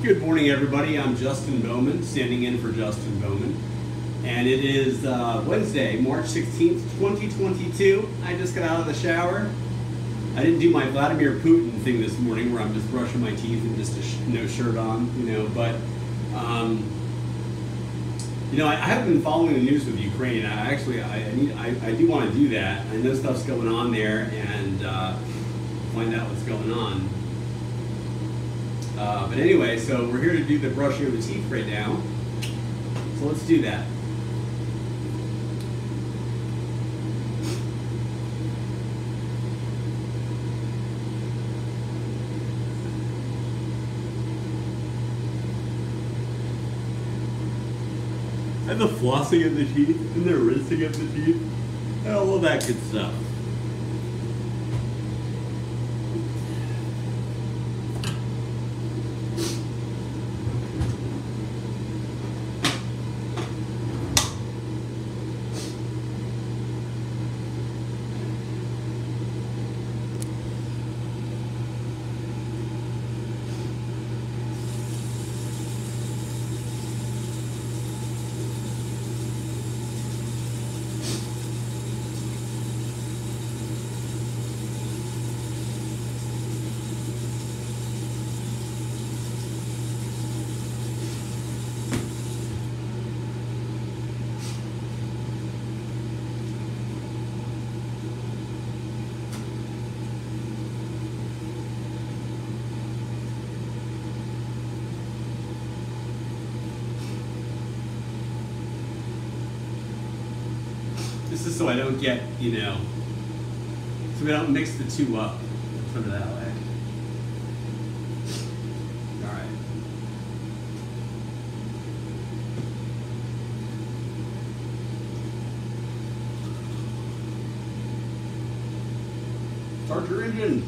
Good morning, everybody. I'm Justin Bowman, standing in for Justin Bowman. And it is Wednesday, March 16th, 2022. I just got out of the shower. I didn't do my Vladimir Putin thing this morning where I'm just brushing my teeth and just no shirt on, but I haven't been following the news with Ukraine. I do want to do that. I know stuff's going on there and find out what's going on. But anyway, so we're here to do the brushing of the teeth right now. So let's do that. And the flossing of the teeth, and the rinsing of the teeth, and all of that good stuff. This is so I don't get, so we don't mix the two up. Put it that way. All right. Start your engine.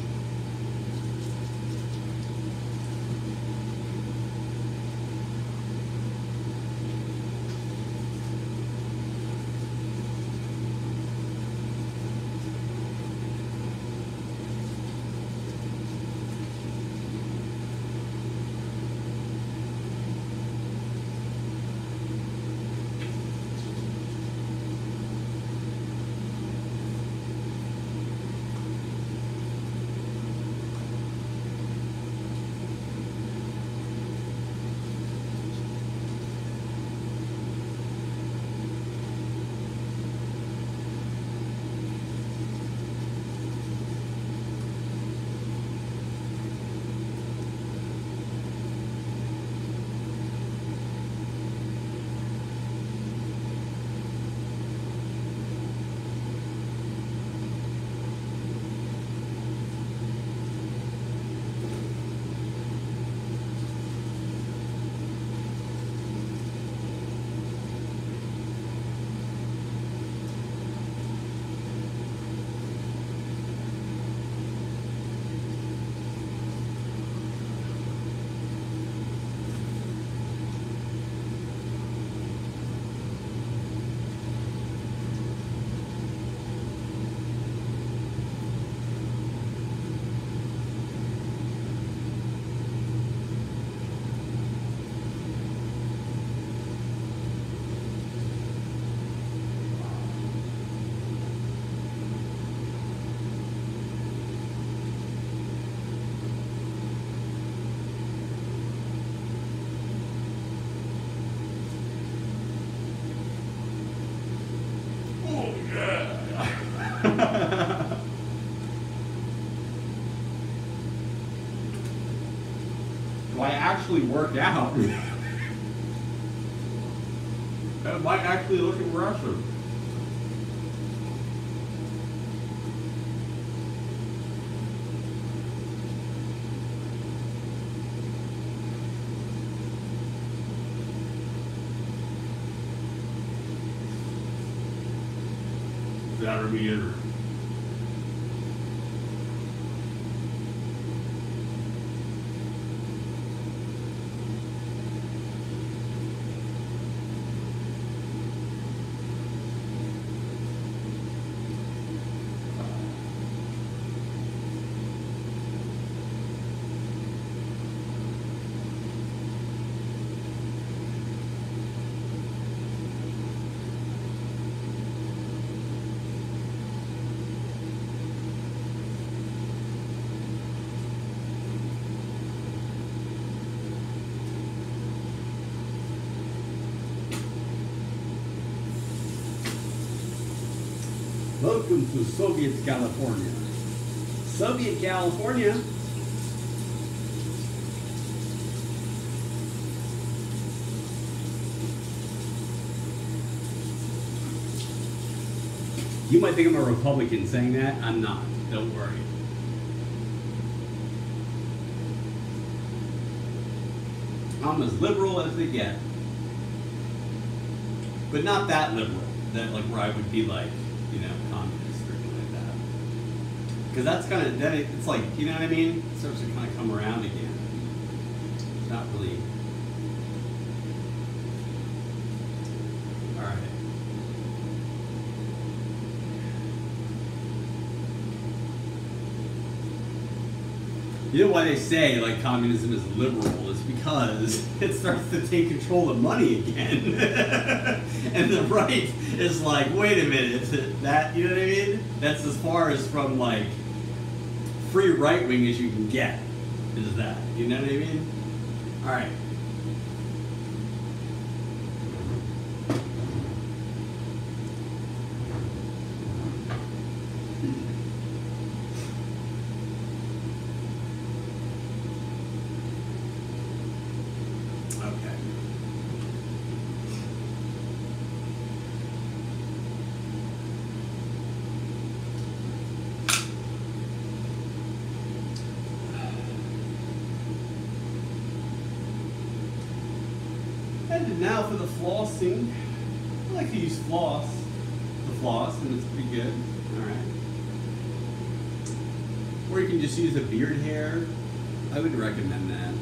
Do I actually work out? That might actually look impressive. That or me either. Welcome to Soviet California. Soviet California. You might think I'm a Republican saying that. I'm not. Don't worry. I'm as liberal as they get. But not that liberal. That like where I would be like, you know, communist or something like that. Because that's kind of, then it's like, you know what I mean? It starts to kind of come around again. It's not really. All right. You know why they say like communism is liberal is because it starts to take control of money again, and the right is like, wait a minute, that, you know what I mean? That's as far as from like free right wing as you can get. Is that, you know what I mean? All right. And now for the flossing. I like to use the floss, and it's pretty good. All right. Or you can just use a beard hair. I would recommend that.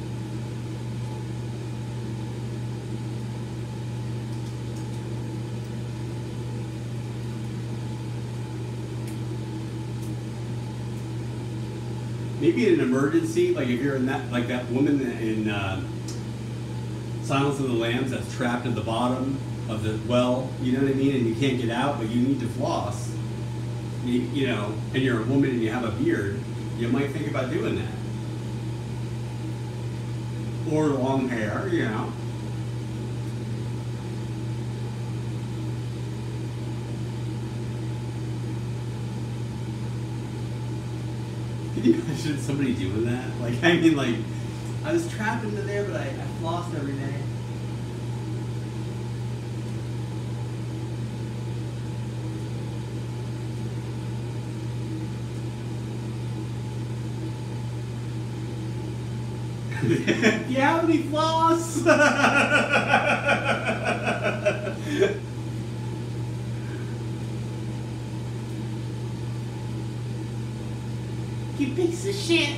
Maybe in an emergency, like if you're in that, like that woman in Silence of the Lambs that's trapped at the bottom of the well, you know what I mean, and you can't get out, but you need to floss, you know, and you're a woman and you have a beard, you might think about doing that. Or long hair, you know. Can you imagine somebody doing that? Like, I mean, like, I was trapped into there, but I flossed every day. Do you have any floss? You piece of shit.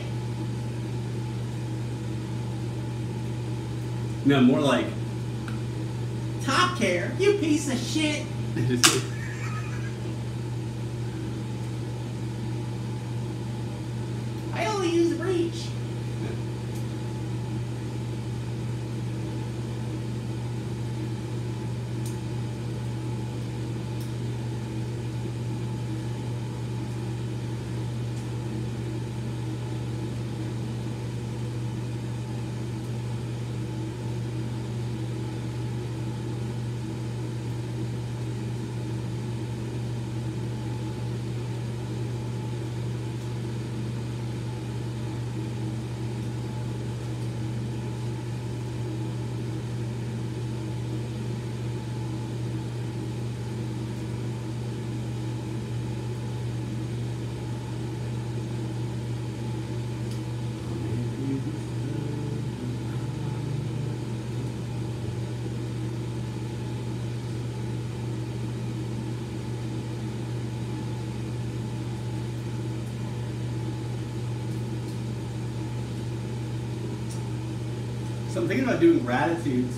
No, more like top care. You piece of shit. I only use bleach. So I'm thinking about doing gratitudes.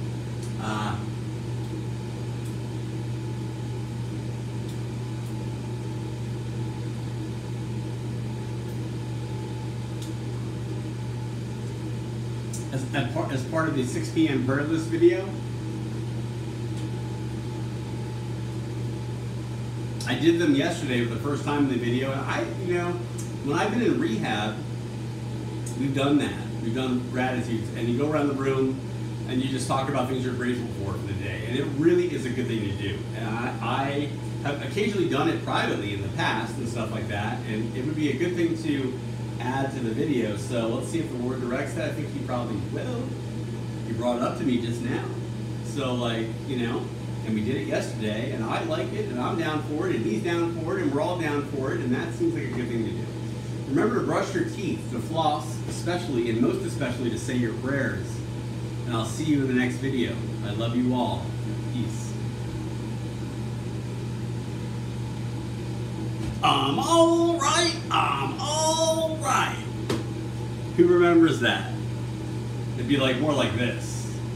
As part of the 6 p.m. prayer list video. I did them yesterday for the first time in the video, and you know, when I've been in rehab, we've done that. We've done gratitudes, and you go around the room and you just talk about things you're grateful for the day, and it really is a good thing to do. And I have occasionally done it privately in the past and stuff like that, and it would be a good thing to add to the video. So let's see if the Lord directs that. I think he probably will. He brought it up to me just now. So like, you know, and we did it yesterday, and I like it, and I'm down for it, and he's down for it, and we're all down for it, and that seems like a good thing to do. Remember to brush your teeth, to floss, especially, and most especially to say your prayers. And I'll see you in the next video. I love you all. Peace. I'm all right. I'm all right. Who remembers that? It'd be like more like this.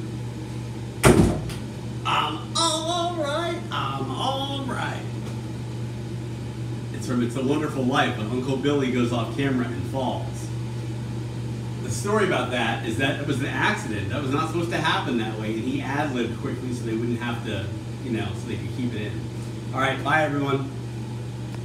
I'm all right. I'm all right. It's from It's a Wonderful Life when Uncle Billy goes off camera and falls. The story about that is that it was an accident. That was not supposed to happen that way, and he ad-libbed quickly so they wouldn't have to, you know, so they could keep it in. All right, bye everyone.